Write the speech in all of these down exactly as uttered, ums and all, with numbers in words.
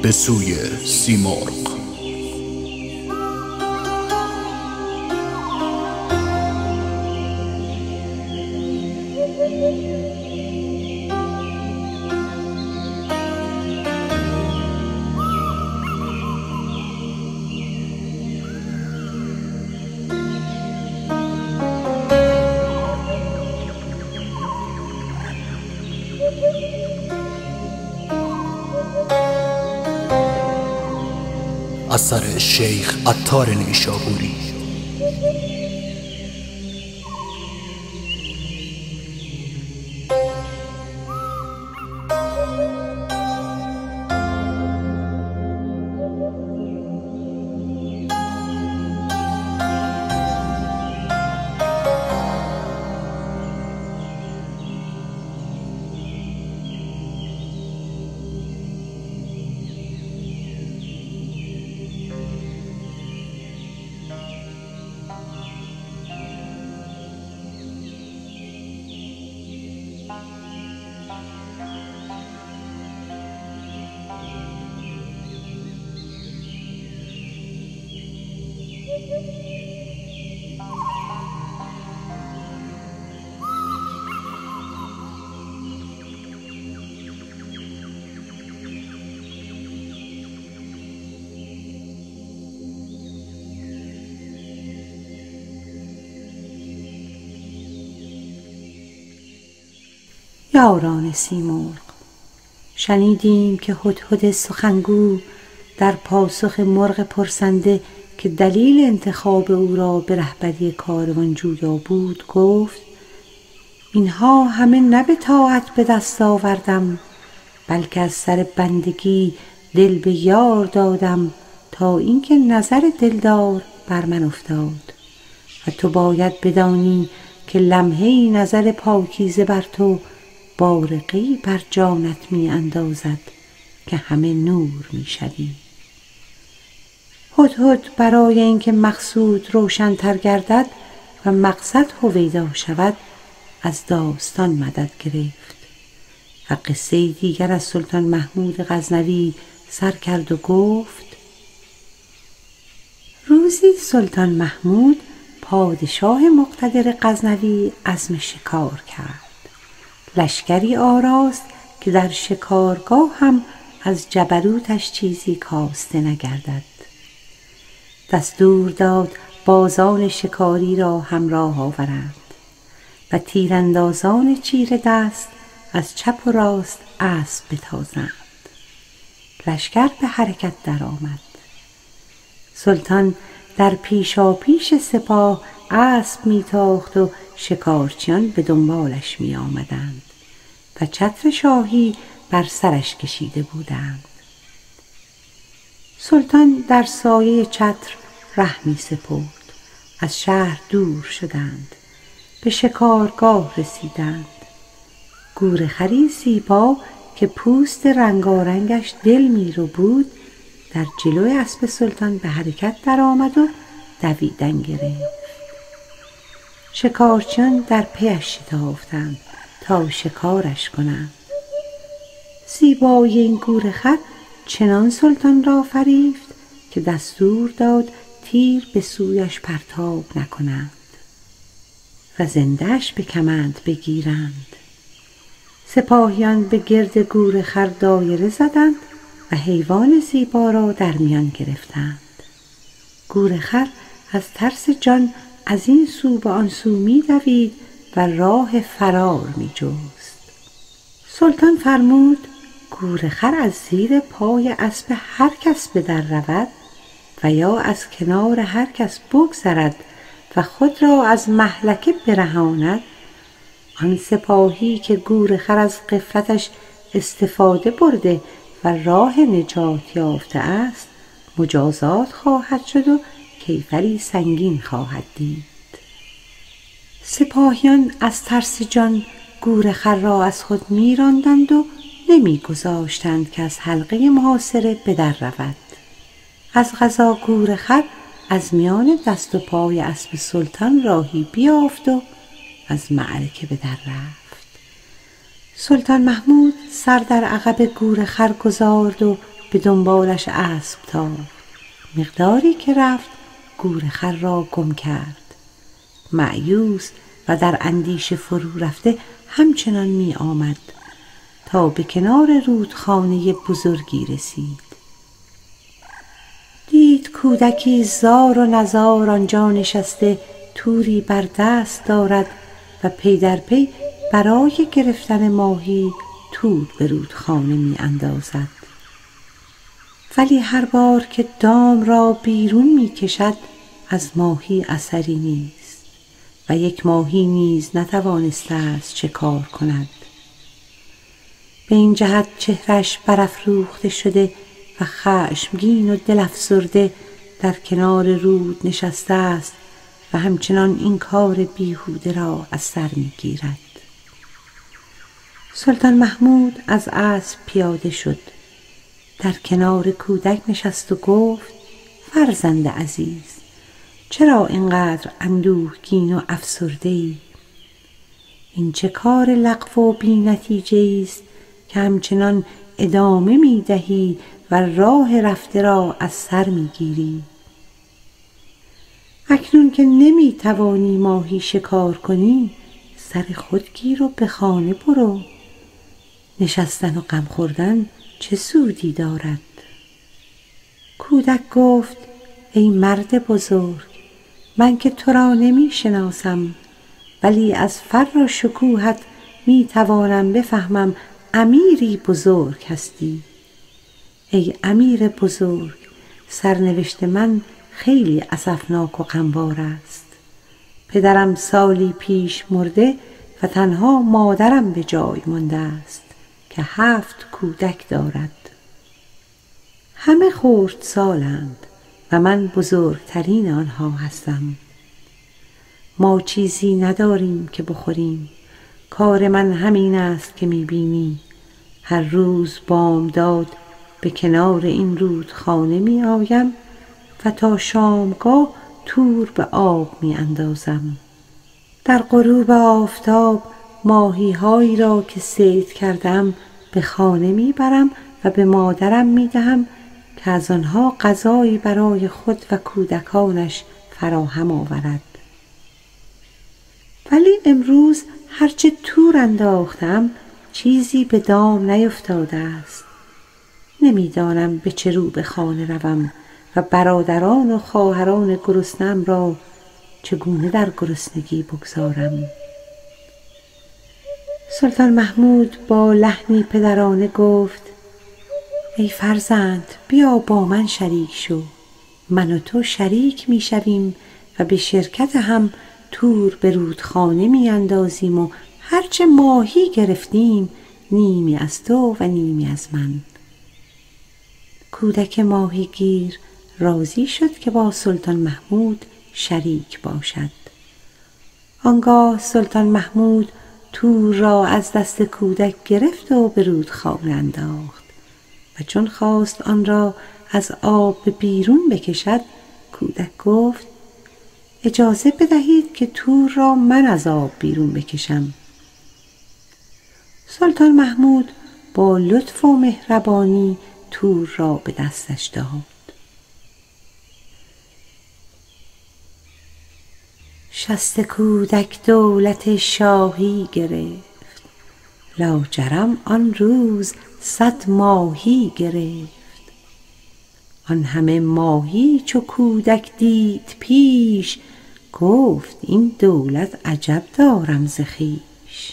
به سوی سیمرغ. اثر شیخ عطار نیشابوری. یاران سیمرغ، شنیدیم که هدهد سخنگو در پاسخ مرغ پرسنده که دلیل انتخاب او را به رهبری کاروان جویا بود گفت: اینها همه نه به طاعت به دست آوردم، بلکه از سر بندگی دل به یار دادم تا اینکه نظر دلدار بر من افتاد و تو باید بدانی که لمحه‌ای نظر پاکیزه بر تو بارقی بر جانت می اندازد که همه نور می شوی. هدهد برای اینکه مقصود روشن‌تر گردد و مقصد هویدا شود از داستان مدد گرفت و قصه دیگر از سلطان محمود غزنوی سر کرد و گفت: روزی سلطان محمود پادشاه مقتدر غزنوی عزم شکار کرد. لشکری آراست که در شکارگاه هم از جبروتش چیزی کاسته نگردد. دستور داد بازان شکاری را همراه آورند و تیراندازان چیره دست از چپ و راست اسب بتازند. لشکر به حرکت درآمد. سلطان در پیشاپیش سپاه اسب میتاخت و شکارچیان به دنبالش می آمدند و چتر شاهی بر سرش کشیده بودند. سلطان در سایه چتر ره می سپرد. از شهر دور شدند. به شکارگاه رسیدند. گورخری زیبا که پوست رنگارنگش دل می رو بود در جلوی اسب سلطان به حرکت در آمد و دویدن گرفت. شکارچیان در پیش شتافتند تا شکارش کنند. زیبایی این گورخر چنان سلطان را فریفت که دستور داد تیر به سویش پرتاب نکنند و زنده‌اش به کمند بگیرند. سپاهیان به گرد گورخر دایره زدند و حیوان زیبا را در میان گرفتند. گورخر از ترس جان از این سو به آن سو می دوید و راه فرار می جست. سلطان فرمود گورخر از زیر پای اسب هر کس به در رود و یا از کنار هر کس بگذرد و خود را از مهلکه برهاند، آن سپاهی که گورخر از غفلتش استفاده برده و راه نجات یافته است مجازات خواهد شد و کیفری سنگین خواهد دید. سپاهیان از ترس جان گورخر را از خود می راندند و نمی گذاشتند که از حلقه محاصره به در رود. از قضا گورخر از میان دست و پای اسب سلطان راهی بیافت و از معرکه به در رفت. سلطان محمود سر در عقب گورخر گذارد و به دنبالش اسب تاخت. مقداری که رفت گورخر را گم کرد. مأیوس و در اندیشه فرو رفته همچنان می آمد تا به کنار رودخانه بزرگی رسید. دید کودکی زار و نزار آنجا نشسته توری بر دست دارد و پی در پی برای گرفتن ماهی تور به رودخانه می اندازد. ولی هر بار که دام را بیرون می کشد از ماهی اثری نیست و یک ماهی نیز نتوانسته است چه کار کند. به این جهت چهرش برافروخته شده و خشمگین و دل افسرده در کنار رود نشسته است و همچنان این کار بیهوده را از سر می گیرد. سلطان محمود از اسب پیاده شد، در کنار کودک نشست و گفت: فرزند عزیز، چرا اینقدر اندوهگین و افسرده ای؟ این چه کار لغو و بی نتیجه است که همچنان ادامه می دهی و راه رفته را از سر می گیری؟ اکنون که نمی توانی ماهی شکار کنی، سر خود گیر و به خانه برو. نشستن و غم خوردن چه سودی دارد؟ کودک گفت: ای مرد بزرگ، من که تو را نمی شناسم، ولی از فر و شکوهت می توانم بفهمم امیری بزرگ هستی. ای امیر بزرگ، سرنوشت من خیلی اسفناک و غمبار است. پدرم سالی پیش مرده و تنها مادرم به جای مانده است که هفت کودک دارد. همه خردسالند و من بزرگترین آنها هستم. ما چیزی نداریم که بخوریم. کار من همین است که میبینی. هر روز بامداد به کنار این رودخانه می آیم و تا شامگاه تور به آب می اندازم. در غروب آفتاب ماهی هایی را که صید کردم به خانه می برم و به مادرم می دهم که از آنها غذایی برای خود و کودکانش فراهم آورد. ولی امروز هرچه تور انداختم چیزی به دام نیفتاده است. نمیدانم به چه رو به خانه روم و برادران و خواهران گرسنه‌ام را چگونه در گرسنگی بگذارم. سلطان محمود با لحنی پدرانه گفت: ای فرزند، بیا با من شریک شو. من و تو شریک می شویم و به شرکت هم تور به رودخانه می اندازیم و هرچه ماهی گرفتیم نیمی از تو و نیمی از من. کودک ماهیگیر راضی شد که با سلطان محمود شریک باشد. آنگاه سلطان محمود تور را از دست کودک گرفت و به رودخانه انداخت و چون خواست آن را از آب به بیرون بکشد، کودک گفت: اجازه بدهید که تور را من از آب بیرون بکشم. سلطان محمود با لطف و مهربانی تور را به دستش داد. شست کودک دولت شاهی گرفت، لاجرم آن روز صد ماهی گرفت. آن همه ماهی چو کودک دید پیش، گفت این دولت عجب دارم ز خویش.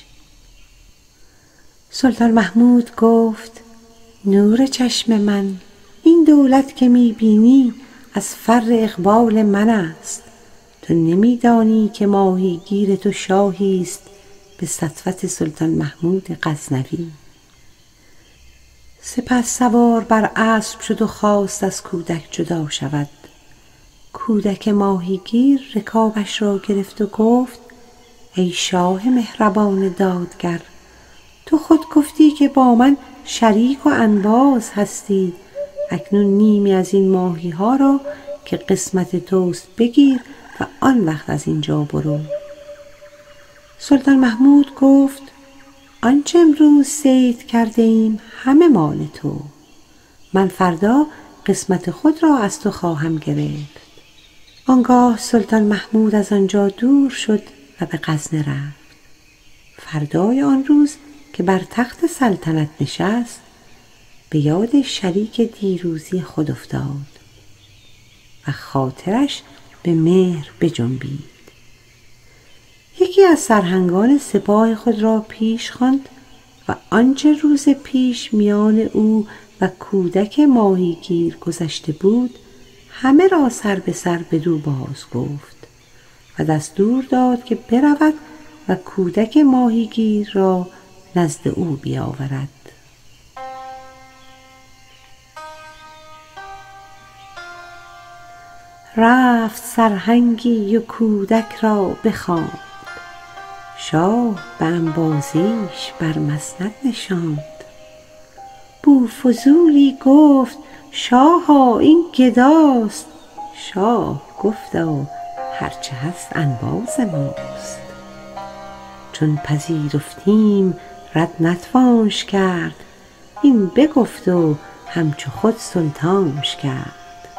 سلطان محمود گفت: نور چشم من، این دولت که میبینی از فر اقبال من است. تو نمیدانی که ماهیگیر تو شاهی است به سطوت سلطان محمود غزنوی. سپس سوار بر اسب شد و خواست از کودک جدا شود. کودک ماهیگیر رکابش را گرفت و گفت: ای شاه مهربان دادگر، تو خود گفتی که با من شریک و انباز هستی. اکنون نیمی از این ماهی ها را که قسمت توست بگیر و آن وقت از اینجا برو. سلطان محمود گفت: آنچه امروز صید کرده ایم همه مال تو. من فردا قسمت خود را از تو خواهم گرفت. آنگاه سلطان محمود از آنجا دور شد و به غزنه رفت. فردای آن روز که بر تخت سلطنت نشست، به یاد شریک دیروزی خود افتاد و خاطرش به مهر بجنبید. یکی از سرهنگان سپاه خود را پیش خواند و آنچه روز پیش میان او و کودک ماهیگیر گذشته بود همه را سر به سر بدو باز گفت و دستور داد که برود و کودک ماهیگیر را نزد او بیاورد. رفت سرهنگی و کودک را بخواند، شاه به انبازیش بر مسند نشاند. بوفضولی گفت شاها این گداست، شاه گفتا هرچه هست انباز ماست. چون پذیرفتیم رد نتوانش کرد، این بگفت و همچو خود سلطانش کرد.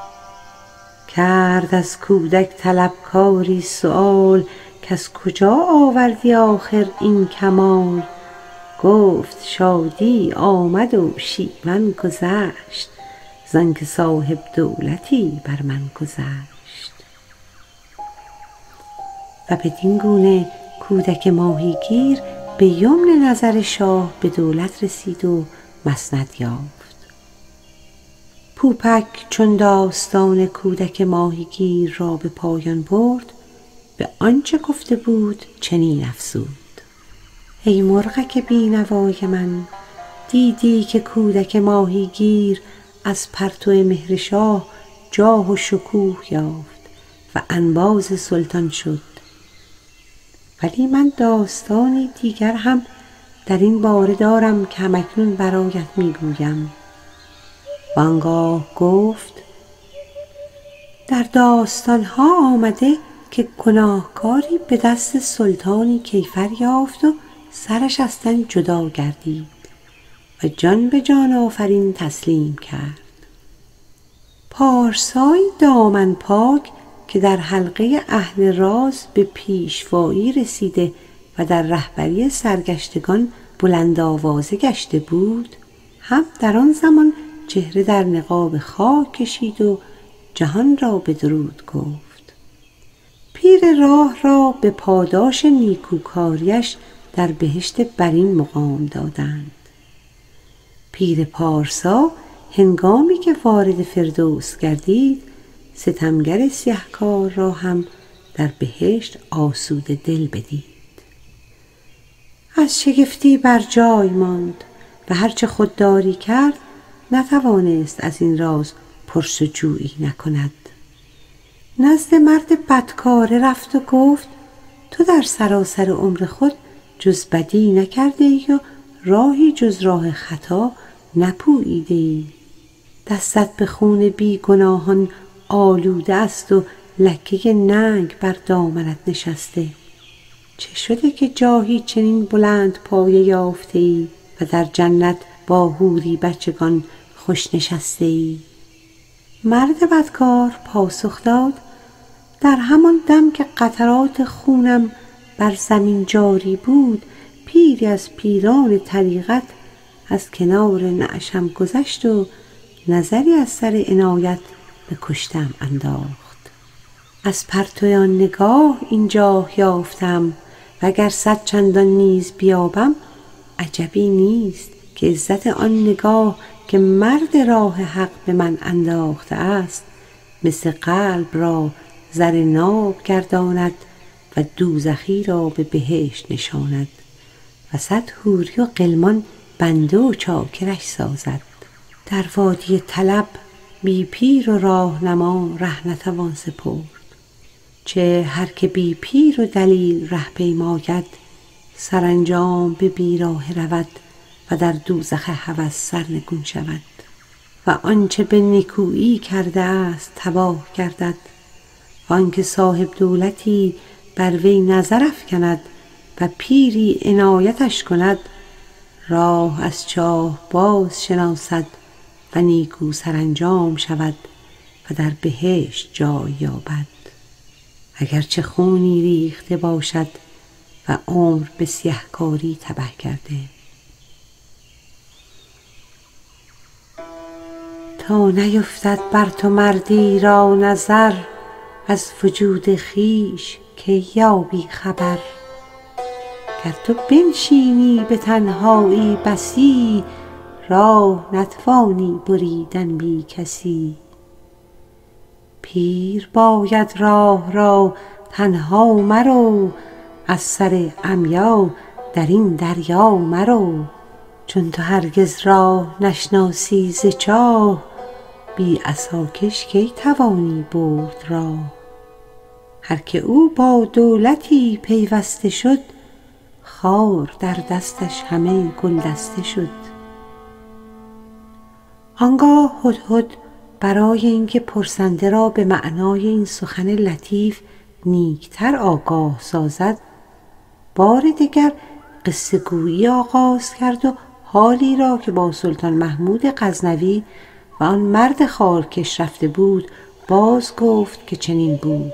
کرد از کودک طلبکاری سؤال، کز کجا آوردی آخر این کمال؟ گفت شادی آمد و شیون گذشت، زانکه صاحب دولتی بر من گذشت. و بدین گونه کودک ماهیگیر به یمن نظر شاه به دولت رسید و مسند یافت. پوپک چون داستان کودک ماهیگیر را به پایان برد، به آنچه گفته بود چنین افزود: ای مرغک بینوای من، دیدی که کودک ماهیگیر از پرتو مهر شاه جاه و شکوه یافت و انباز سلطان شد. ولی من داستانی دیگر هم در این باره دارم که همکنون برایت میگویم. و آنگاه گفت: در داستانها آمده که گناهکاری به دست سلطانی کیفر یافت و سرش از تن جدا گردید و جان به جان آفرین تسلیم کرد. پارسای دامن پاک که در حلقه اهل راز به پیشوایی رسیده و در رهبری سرگشتگان بلند آوازه گشته بود، هم در آن زمان چهره در نقاب خاک کشید و جهان را به درود گفت. پیر راه را به پاداش نیکوکاریش در بهشت برین مقام دادند. پیر پارسا هنگامی که وارد فردوس گردید، ستمگر سیهکار را هم در بهشت آسوده دل بدید. از شگفتی بر جای ماند و هرچه خودداری کرد نتوانست از این راز پرسجویی نکند. نزد مرد بدکاره رفت و گفت: تو در سراسر عمر خود جز بدی نکرده ای و راهی جز راه خطا نپوییده ای. دستت به خون بی گناهان آلوده است و لکه ننگ بر دامنت نشسته. چه شده که جاهی چنین بلند پایه یافته ای و در جنت با حوری بچگان خوش نشسته ای؟ مرد بدکار پاسخ داد: در همان دم که قطرات خونم بر زمین جاری بود، پیری از پیران طریقت از کنار نعشم گذشت و نظری از سر عنایت به کشتم انداخت. از پرتو آن نگاه این جاه یافتم و اگر صد چندان نیز بیابم عجبی نیست که عزت آن نگاه که مرد راه حق به من انداخته است مثل قلب را زر ناب گرداند و دوزخی را به بهشت نشاند و صد حوری و غلمان بنده و چاکرش سازد. در وادی طلب بی پیر و راهنما ره نتوان سپرد. چه هر که بی پیر و دلیل ره پیماید، سرانجام به بیراه رود و در دوزخ هوس سرنگون شود و آنچه به نیکویی کرده است تباه گردد و آنکه صاحب دولتی بر وی نظر افکند و پیری عنایتش کند، راه از چاه باز شناسد و نیکو سرانجام شود و در بهشت جای یابد. اگرچه خونی ریخته باشد و عمر به سیهکاری تبه کرده. تا نیفتد بر تو مردی را نظر، از وجود خویش که یابی خبر. گر تو بنشینی به تنهایی بسی، راه نتوانی بریدن بی کسی. پیر باید راه را تنها مرو، از سر عمیا در این دریا مرو. چون تو هرگز راه نشناسی ز چاه، بی عصاکش کی توانی برد راه. هر که او با دولتی پیوسته شد، خار در دستش همه گلدسته شد. آنگاه هدهد برای اینکه پرسنده را به معنای این سخن لطیف نیکتر آگاه سازد، بار دیگر قصه گویی آغاز کرد و حالی را که با سلطان محمود غزنوی و آن مرد خارکش رفته بود باز گفت که چنین بود.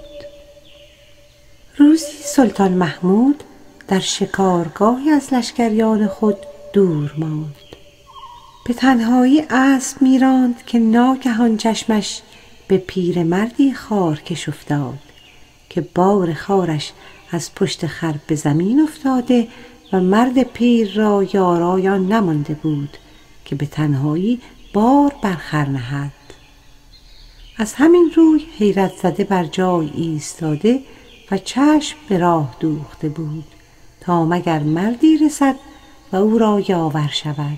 روزی سلطان محمود در شکارگاهی از لشکریان خود دور ماند. به تنهایی اسب میراند که ناگهان چشمش به پیرمردی خارکش افتاد که بار خارش از پشت خر به زمین افتاده و مرد پیر را یارای آن نمانده بود که به تنهایی بار بر خر نهد. از همین روی حیرت زده بر جای ایستاده و چشم به راه دوخته بود تا مگر مردی رسد و او را یاور شود.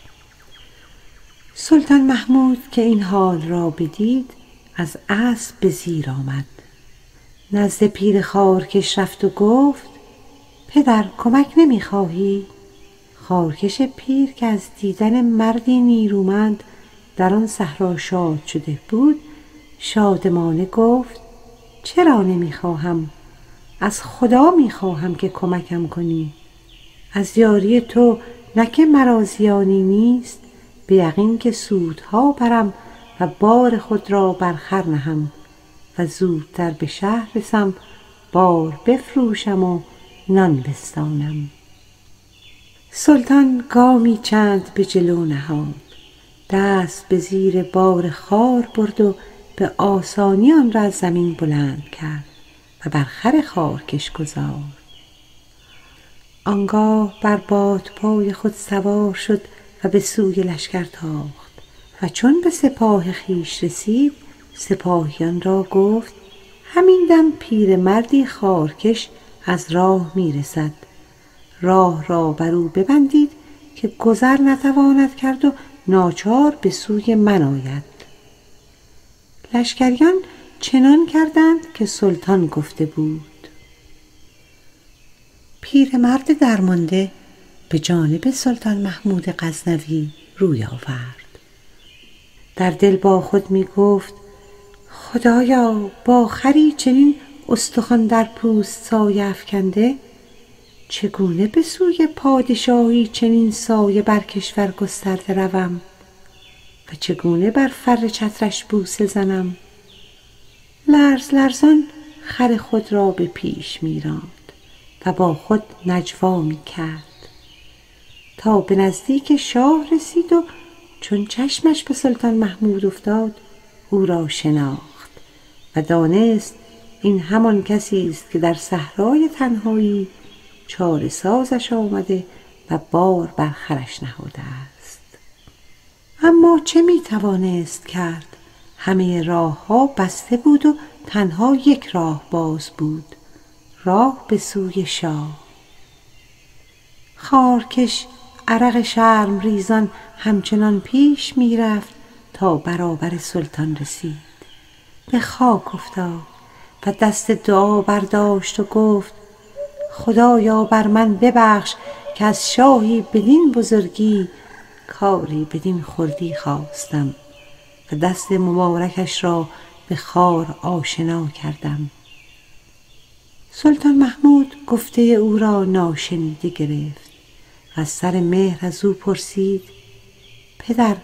سلطان محمود که این حال را بدید از اسب به زیر آمد، نزد پیر خارکش رفت و گفت: پدر کمک نمیخواهی؟ خارکش پیر که از دیدن مردی نیرومند در آن صحرا شاد شده بود شادمانه گفت: چرا نمیخواهم؟ از خدا میخواهم که کمکم کنی. از یاری تو نه که مرا زیانی نیست، به یقین که سودها برم و بار خود را بر خر نهم و زودتر به شهر رسم، بار بفروشم و نان بستانم. سلطان گامی چند به جلو نهاد، دست به زیر بار خار برد و به آسانی آن را از زمین بلند کرد و بر خر خارکش گذارد. آنگاه بر بادپای خود سوار شد و به سوی لشکر تاخت و چون به سپاه خویش رسید سپاهیان را گفت: همین دم پیرمردی خارکش از راه میرسد، راه را بر او ببندید که گذر نتواند کرد و ناچار به سوی من آید. لشکریان چنان کردند که سلطان گفته بود. پیرمرد درمانده به جانب سلطان محمود غزنوی روی آورد. در دل با خود می گفت: خدایا، با خری چنین استخوان در پوست سایه افکنده چگونه به سوی پادشاهی چنین سایه بر کشور گسترده روم و چگونه بر فر چترش بوسه زنم؟ لرز لرزان خر خود را به پیش می راند و با خود نجوا می کرد تا به نزدیک شاه رسید و چون چشمش به سلطان محمود افتاد او را شناخت و دانست این همان کسی است که در صحرای تنهایی چاره سازش آمده و بار بر خرش نهاده است. اما چه می توانست کرد؟ همه راه ها بسته بود و تنها یک راه باز بود، راه به سوی شاه. خارکش عرق شرم ریزان همچنان پیش می رفت تا برابر سلطان رسید. به خاک افتاد و دست دعا برداشت و گفت: خدایا بر من ببخش که از شاهی بدین بزرگی کاری بدین خردی خواستم و دست مبارکش را به خار آشنا کردم. سلطان محمود گفته او را ناشنیده گرفت و از سر مهر از او پرسید: پدر،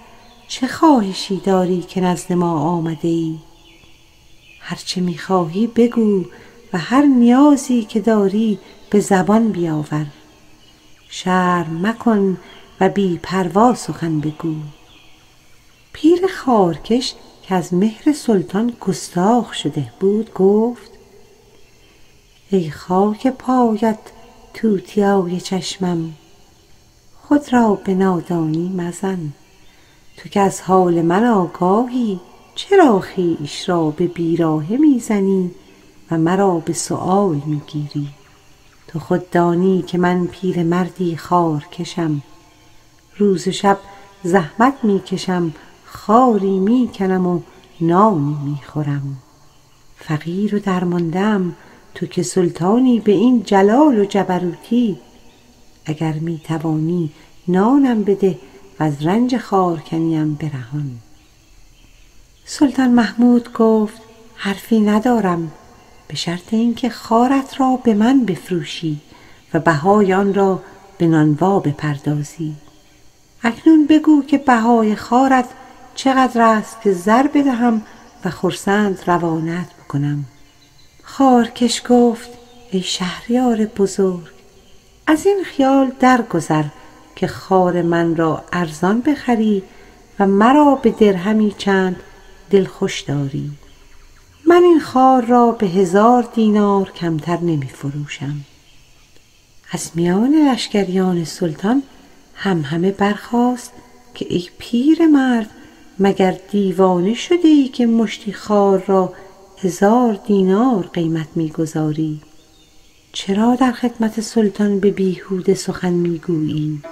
چه خواهشی داری که نزد ما آمده ای؟ هرچه میخواهی بگو و هر نیازی که داری به زبان بیاور. شرم مکن و بی پروا سخن بگو. پیر خارکش که از مهر سلطان گستاخ شده بود گفت: ای خاک پایت توتیای چشمم، خود را به نادانی مزن. تو که از حال من آگاهی، چرا خویش را به بیراهه میزنی و مرا به سؤال میگیری؟ تو خود دانی که من پیر مردی خارکشم، روز و شب زحمت میکشم، خاری میکنم و نانی میخورم. فقیر و درماندم، تو که سلطانی به این جلال و جبروتی. اگر میتوانی نانم بده و از رنج خارکنیم برهان. سلطان محمود گفت: حرفی ندارم، به شرط اینکه خارت را به من بفروشی و بهای آن را به نانوا بپردازی. اکنون بگو که بهای خارت چقدر است که زر بدهم و خرسند روانت بکنم. خارکش گفت: ای شهریار بزرگ، از این خیال درگذر که خار من را ارزان بخری و مرا به درهمی چند دلخوش داری. من این خار را به هزار دینار کمتر نمی فروشم. از میان لشکریان سلطان هم همه برخاست که ای پیر مرد، مگر دیوانه شده ای که مشتی خار را هزار دینار قیمت می گذاری؟ چرا در خدمت سلطان به بیهوده سخن می گویی؟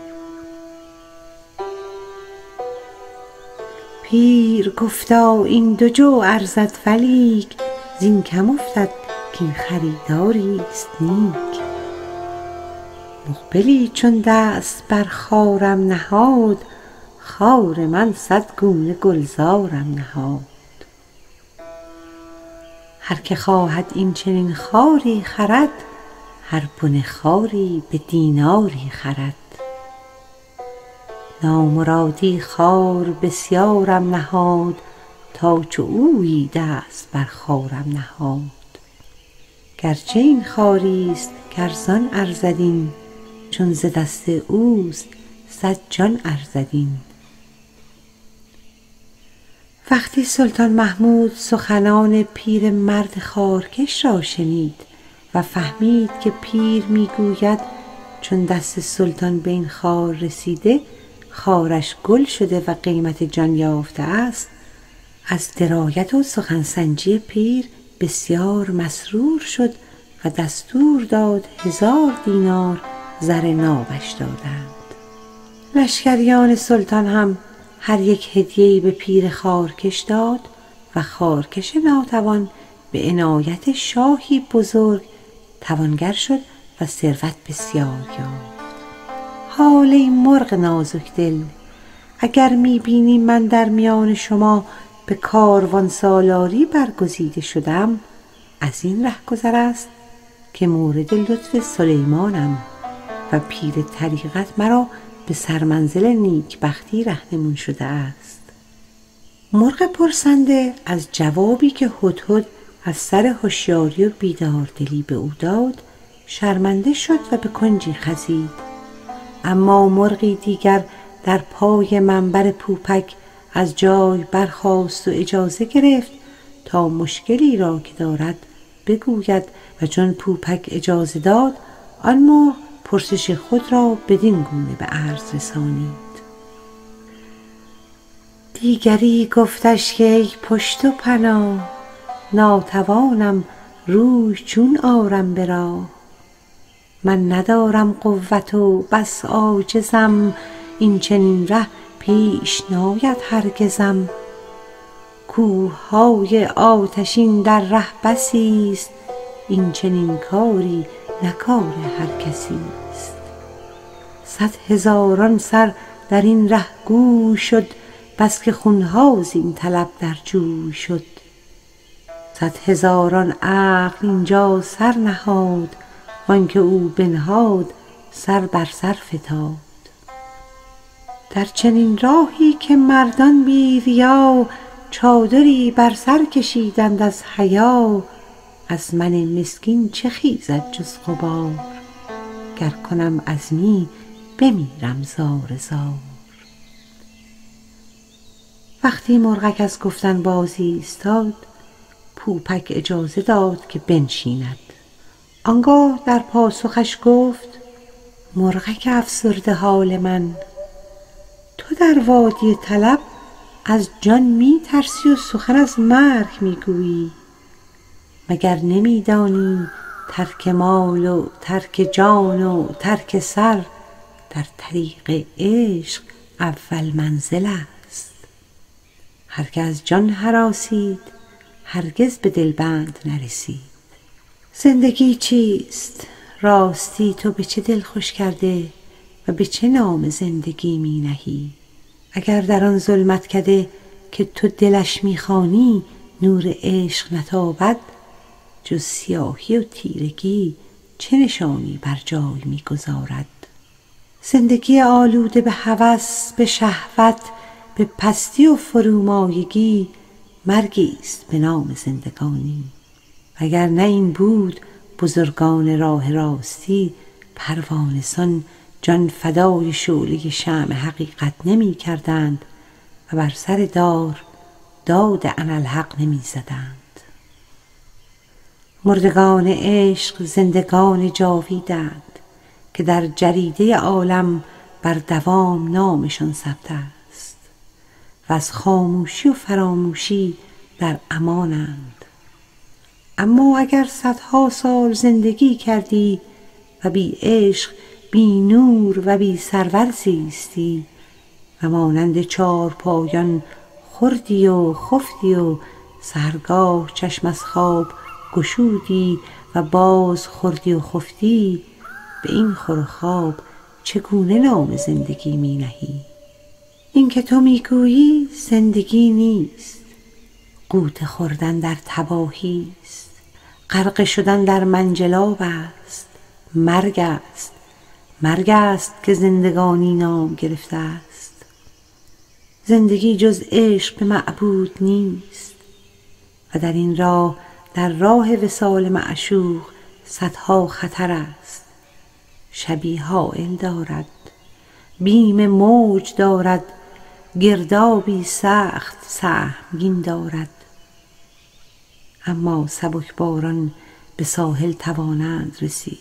پیر گفتا این دو جو ارزد ولیک، زین کم افتد که این خریداری است نیک. مقبلی چون دست بر خارم نهاد، خار من صد گونه گلزارم نهاد. هر که خواهد این چنین خاری خرد، هر بن خاری به دیناری خرد. نامرادی خار بسیارم نهاد، تا چو اویی دست بر خارم نهاد. گرچه این خاری است که ارزان ارزد این، چون ز دست اوست صد جان ارزد این. وقتی سلطان محمود سخنان پیر مرد خارکش را شنید و فهمید که پیر میگوید چون دست سلطان به این خار رسیده، خارش گل شده و قیمت جان یافته است، از درایت و سخنسنجی پیر بسیار مسرور شد و دستور داد هزار دینار زر نابش دادند. لشکریان سلطان هم هر یک هدیه‌ای به پیر خارکش داد و خارکش ناتوان به عنایت شاهی بزرگ توانگر شد و ثروت بسیار یافت. حال ای مرغ نازک دل، اگر میبینی من در میان شما به کاروان سالاری برگزیده شدم، از این ره گذر است که مورد لطف سلیمانم و پیر طریقت مرا به سرمنزل نیکبختی رهنمون شده است. مرغ پرسنده از جوابی که هدهد از سر هوشیاری و بیداردلی به او داد شرمنده شد و به کنجی خزید. اما مرغی دیگر در پای منبر پوپک از جای برخاست و اجازه گرفت تا مشکلی را که دارد بگوید و چون پوپک اجازه داد، آن مرغ پرسش خود را بدین گونه به عرض رسانید: دیگری گفتش که ای پشت و پناه، ناتوانم روی چون آرم به راه. من ندارم قوت و بس عاجزم، این چنین ره پیش ناید هرگزم. کوه‌های آتشین در ره بسی است، این چنین کاری نه کار هر کسی است. صد هزاران سر در این ره گوی شد، بس که خونها زین طلب در جوی شد. صد هزاران عقل اینجا سر نهاد، وانکه او بنهاد سر بر سر فتاد. در چنین راهی که مردان بی ریا چادری بر سر کشیدند از حیا، از من مسکین چه خیزد جز غبار، گر کنم عزمی بمیرم زار زار. وقتی مرغک از گفتن باز ایستاد، پوپک اجازه داد که بنشیند. آنگاه در پاسخش گفت: مرغک افسرده حال من، تو در وادی طلب از جان می ترسی و سخن از مرگ می گویی. مگر نمی دانی ترک مال و ترک جان و ترک سر در طریق عشق اول منزل است؟ هر که از جان هراسید هرگز به دلبند نرسید. زندگی چیست؟ راستی تو به چه دل خوش کرده و به چه نام زندگی می نهی؟ اگر در آن ظلمت کده که تو دلش می خوانی نور عشق نتابد، جز سیاهی و تیرگی چه نشانی بر جای می گذارد؟ زندگی آلوده به هوس، به شهوت، به پستی و فرومایگی مرگی است به نام زندگانی. اگر نه این بود بزرگان راه راستی پروانه‌سان جان فدای شعله شمع حقیقت نمی کردند و بر سر دار داد اناالحق نمی زدند. مردگان عشق زندگان جاویدند که در جریده عالم بر دوام نامشان ثبت است و از خاموشی و فراموشی در امانند. اما اگر صدها سال زندگی کردی و بی عشق، بی نور و بی سرور زیستی و مانند چار پایان خوردی و خفتی و سحرگاه چشم از خواب گشودی و باز خوردی و خفتی، به این خور و خواب چگونه نام زندگی می نهی؟ این که تو می گویی زندگی نیست، غوطه خوردن در تباهی است، غرقه شدن در منجلاب است، مرگ است، مرگ است که زندگانی نام گرفته است. زندگی جز عشق به معبود نیست و در این راه، در راه وصال معشوق صدها خطر است. شبی حائل دارد، بیم موج دارد، گردابی سخت سهمگین دارد. اما سبکباران به ساحل توانند رسید.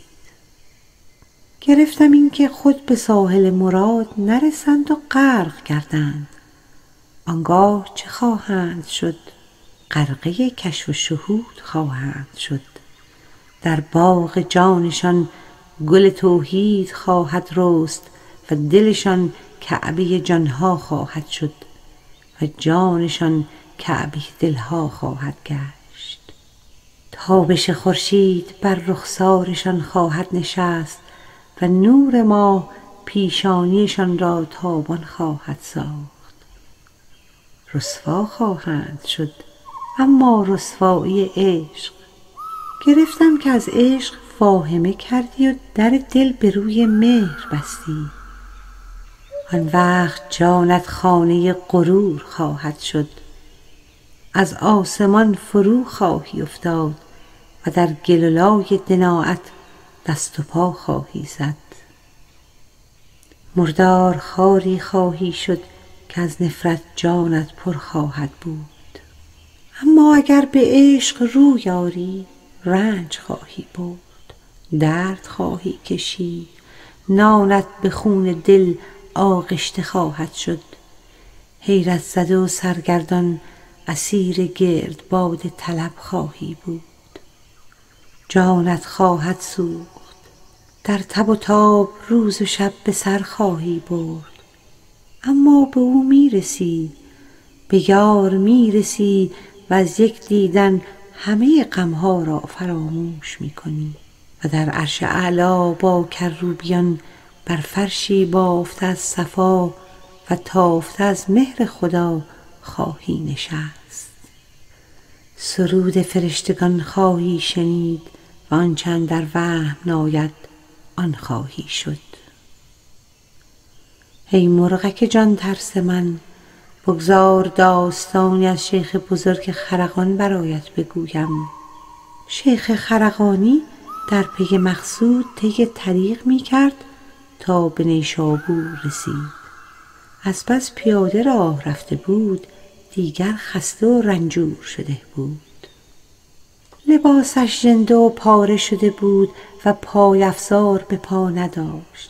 گرفتم این که خود به ساحل مراد نرسند و غرق گردند. آنگاه چه خواهند شد؟ غرقه کشف و شهود خواهند شد. در باغ جانشان گل توحید خواهد رست و دلشان کعبه جانها خواهد شد و جانشان کعبه دلها خواهد گشت. تابش خورشید بر رخسارشان خواهد نشست و نور ماه پیشانیشان را تابان خواهد ساخت. رسوا خواهند شد، اما رسوایی عشق. گرفتم که از عشق فاهمه کردی و در دل به روی مهر بستی. آن وقت جانت خانه غرور خواهد شد. از آسمان فرو خواهی افتاد و در گلولای دناعت دست و پا خواهی زد. مردار خاری خواهی شد که از نفرت جانت پر خواهد بود. اما اگر به عشق رو یاری رنج خواهی برد، درد خواهی کشید، نانت به خون دل آغشته خواهد شد. حیرت زده و سرگردان اسیر گردباد طلب خواهی بود. جانت خواهد سوخت، در تب و تاب روز و شب به سر خواهی برد. اما به او میرسی، به یار میرسی و از یک دیدن همه غمها را فراموش میکنی و در عرش اعلا با کروبیان بر فرشی بافته از صفا و تافته از مهر خدا خواهی نشست. سرود فرشتگان خواهی شنید و آنچه اندر وهم ناید آن خواهی شد. ای مرغک جان ترس من، بگذار داستانی از شیخ بزرگ خرقان برایت بگویم. شیخ خرقانی در پی مقصود طی طریق می کرد تا به نیشابور رسید. از بس پیاده راه رفته بود، دیگر خسته و رنجور شده بود. لباسش ژنده و پاره شده بود و پای افزار به پا نداشت.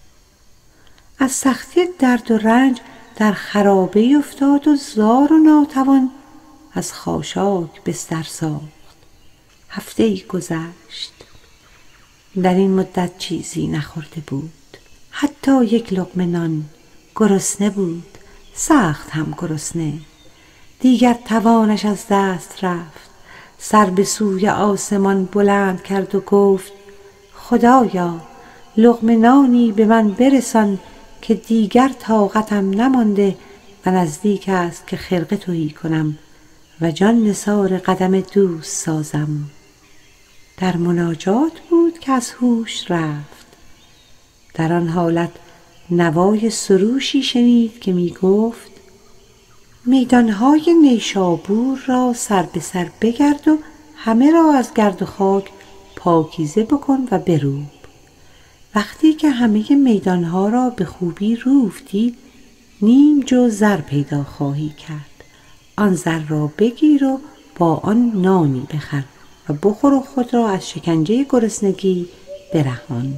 از سختی درد و رنج در خرابه افتاد و زار و ناتوان از خاشاک بستر ساخت. هفته ای گذشت. در این مدت چیزی نخورده بود، حتی یک لقمه نان. گرسنه بود، سخت هم گرسنه. دیگر توانش از دست رفت. سر به سوی آسمان بلند کرد و گفت: خدایا، لقمه نانی به من برسان که دیگر طاقتم نمانده و نزدیک است که خرقه تهی کنم و جان نثار قدم دوست سازم. در مناجات بود که از هوش رفت. در آن حالت نوای سروشی شنید که می گفت: میدانهای نیشابور را سر به سر بگرد و همه را از گرد و خاک پاکیزه بکن و بروب. وقتی که همه میدانها را به خوبی روفتی، نیم جو زر پیدا خواهی کرد. آن زر را بگیر و با آن نانی بخر و بخور و خود را از شکنجه گرسنگی برهان.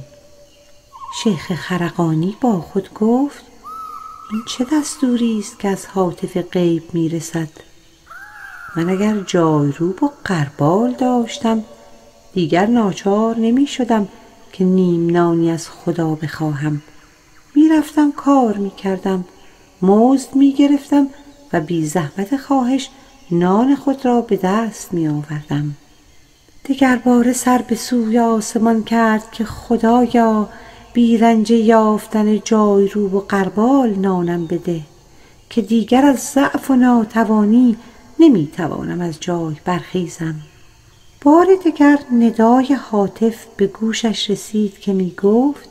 شیخ خرقانی با خود گفت: این چه دستوری است که از هاتف غیب می رسد؟ من اگر جایروب و غربال داشتم، دیگر ناچار نمی شدم که نیم نانی از خدا بخواهم. می رفتم کار می کردم، مزد می گرفتم و بی زحمت خواهش نان خود را به دست می آوردم. دگر باره سر به سوی آسمان کرد که خدایا، بی رنج یافتن جایروب و غربال نانم بده که دیگر از ضعف و ناتوانی نمی توانم از جای برخیزم. بار دگر ندای هاتف به گوشش رسید که می گفت: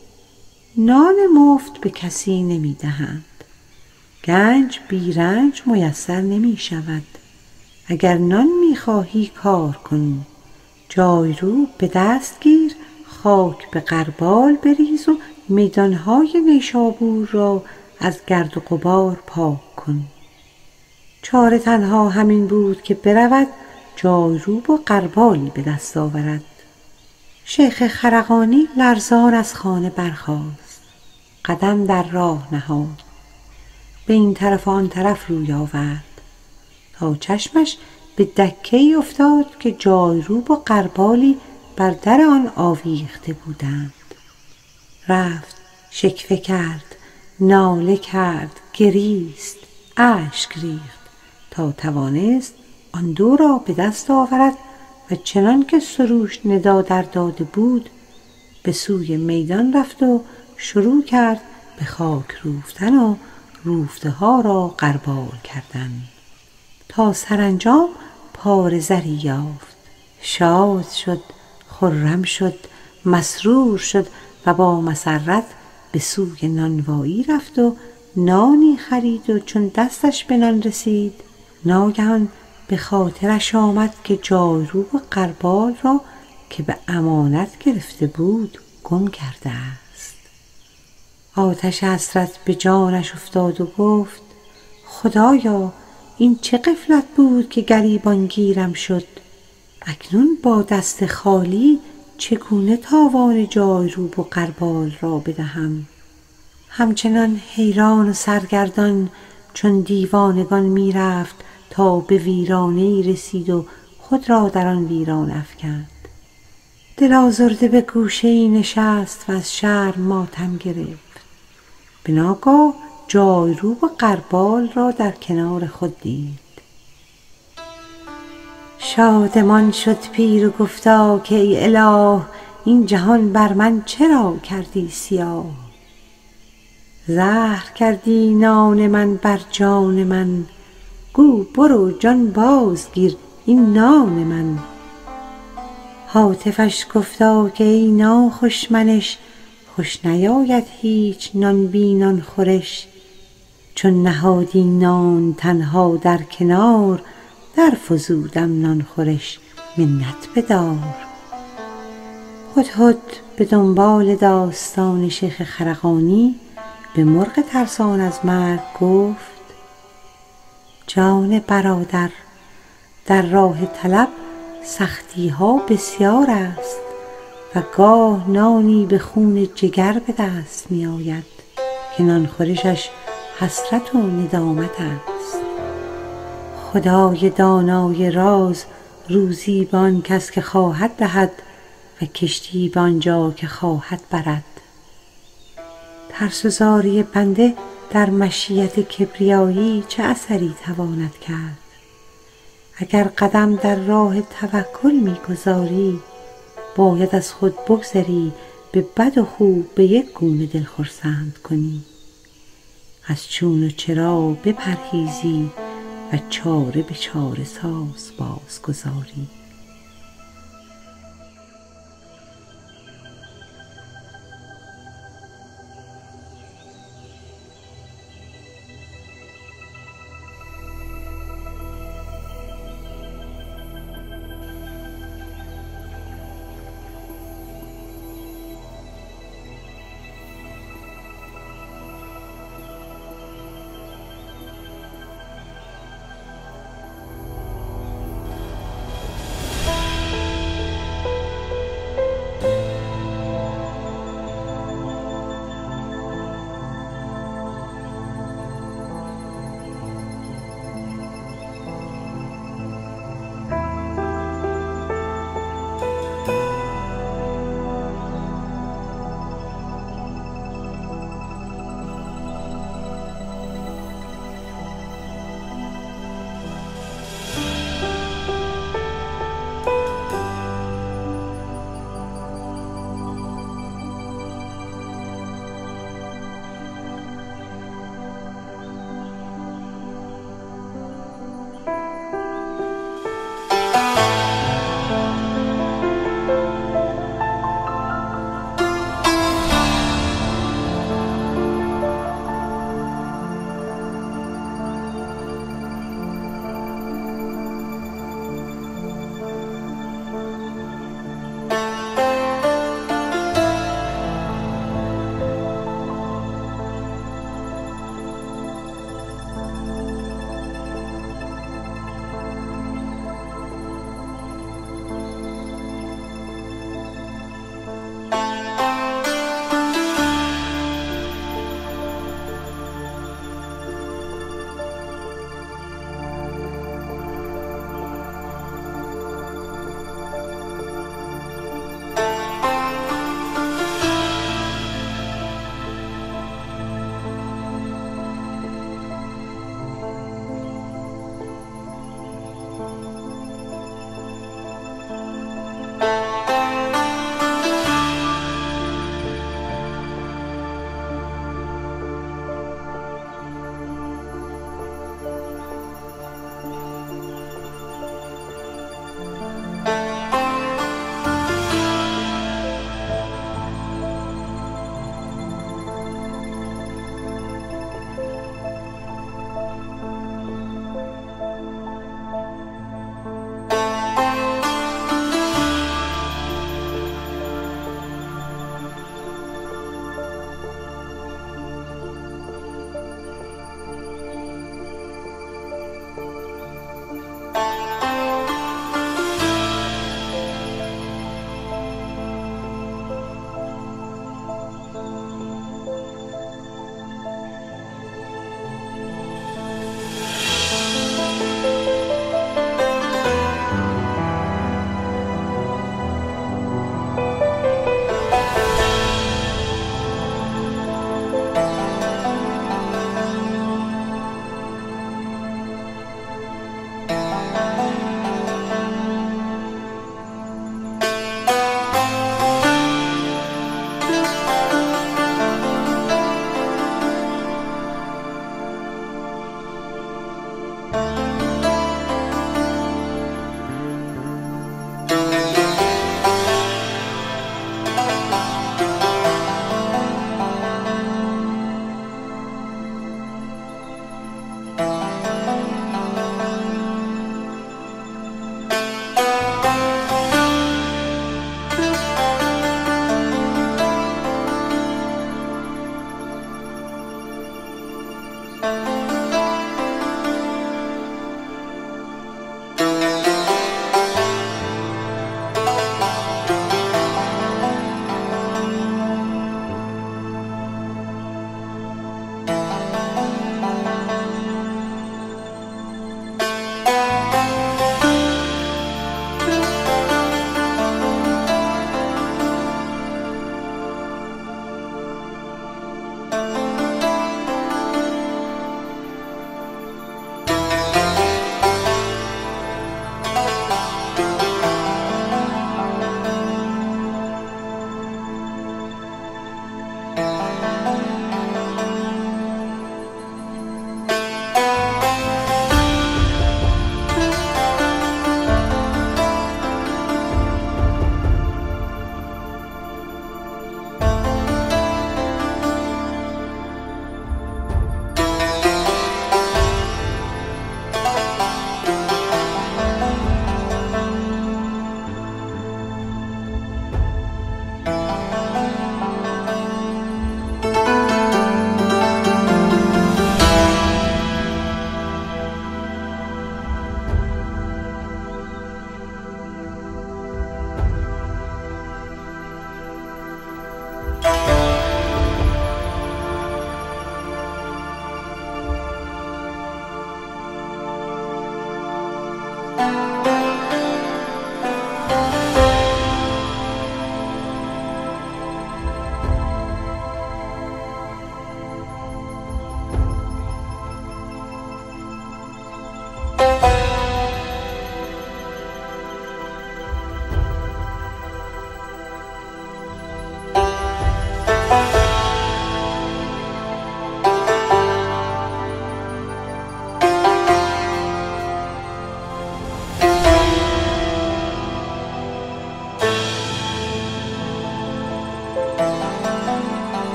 نان مفت به کسی نمی دهند. گنج بی رنج میسر نمی شود. اگر نان می خواهی کار کن. جایروب به دست گیر، خاک به غربال بریز و میدانهای نیشابور را از گرد و غبار پاک کن. چاره تنها همین بود که برود جایروب و غربالی به دست آورد. شیخ خرقانی لرزان از خانه برخاست. قدم در راه نهاد. به این طرف و آن طرف روی آورد تا چشمش به دکه‌ای افتاد که جایروب و غربالی بر در آن آویخته بودند. رفت، شکوه کرد، ناله کرد، گریست، اشک ریخت تا توانست آن دو را به دست آورد و چنان که سروش ندا در داده بود به سوی میدان رفت و شروع کرد به خاک روفتن و روفته ها را غربال کردن تا سرانجام پاره زری یافت. شاد شد، خرم شد، مسرور شد و با مسرت به سوی نانوایی رفت و نانی خرید و چون دستش به نان رسید، ناگهان به خاطرش آمد که جایروب و غربال را که به امانت گرفته بود گم کرده است. آتش حسرت به جانش افتاد و گفت: خدایا، این چه غفلت بود که گریبان گیرم شد. اکنون با دست خالی چگونه تاوان جایروب و غربال را بدهم؟ همچنان حیران و سرگردان چون دیوانگان می رفت تا به ویرانه‌ای رسید و خود را در آن ویران افکند. دل آزرده به گوشه‌ای نشست و از شرم ماتم گرفت. به ناگاه جایروب و غربال را در کنار خود دید. شادمان شد پیر و گفتا که ای اله، این جهان بر من چرا کردی سیاه؟ زهر کردی نان من بر جان من، گو برو جان بازگیر این نان من. هاتفش گفتا که ای ناخوش منش، خوش نیاید هیچ نان بی نان خورش، چون نهادی نان تنها در کنار، در فزودم نان خورش منت بدار. هدهد به دنبال داستان شیخ خرقانی به مرغ ترسان از مرگ گفت: جان برادر، در راه طلب سختی ها بسیار است و گاه نانی به خون جگر به دست می آید که نان خورشش حسرت و ندامت است. خدای دانای راز روزی به آن کس که خواهد دهد و کشتی به آنجا که خواهد برد. ترس و زاری بنده در مشیت کبریایی چه اثری تواند کرد؟ اگر قدم در راه توکل می‌گذاری، باید از خود بگذری به بد و خوب به یک گونه دل خرسند کنی، از چون و چرا بپرهیزی و چاره به چاره ساز بازگذاری.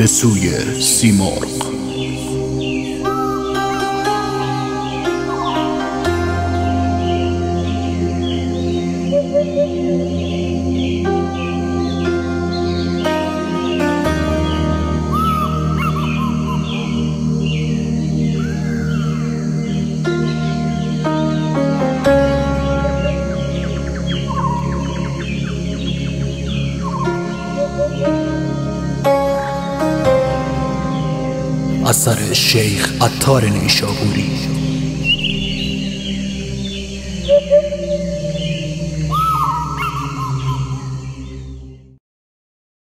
به سوی سیمرغ. اثر شیخ عطار نیشابوری.